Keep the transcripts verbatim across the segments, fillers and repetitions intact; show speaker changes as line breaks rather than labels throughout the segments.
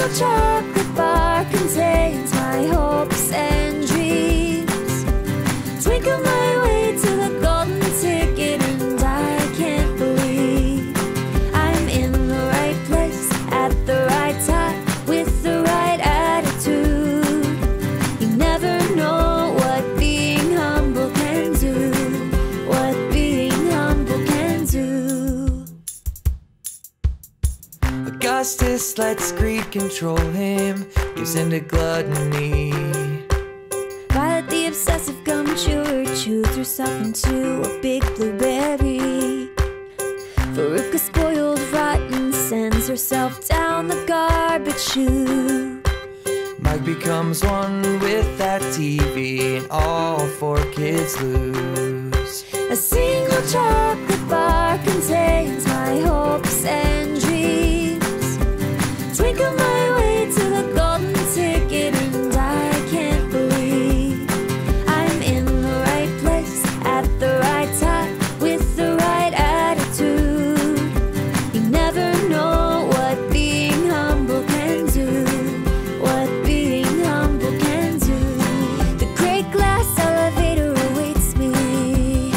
single chocolate bar contains my hopes and dreams. Twinkle my way to the golden ticket, and I can't believe I'm in the right place at the right time with the right attitude. You never know what being humble can do, what being humble can do.
Augustus lets greed control him, gives into gluttony.
Violet the obsessive gum chewer chews herself into a big blueberry. Veruca spoiled rotten sends herself down the garbage chute.
Mike becomes one with that T V, and all four kids lose.
A single chocolate bar contains my hopes and dreams. Twinkle my way to the golden ticket, and I can't believe I'm in the right place at the right time with the right attitude. You never know what being humble can do, what being humble can do. The great glass elevator awaits me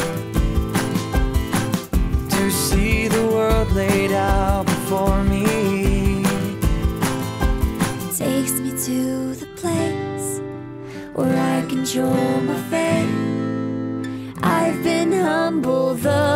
To see the world laid out before me.
takes me to the place where I can show my faith. I've been humble the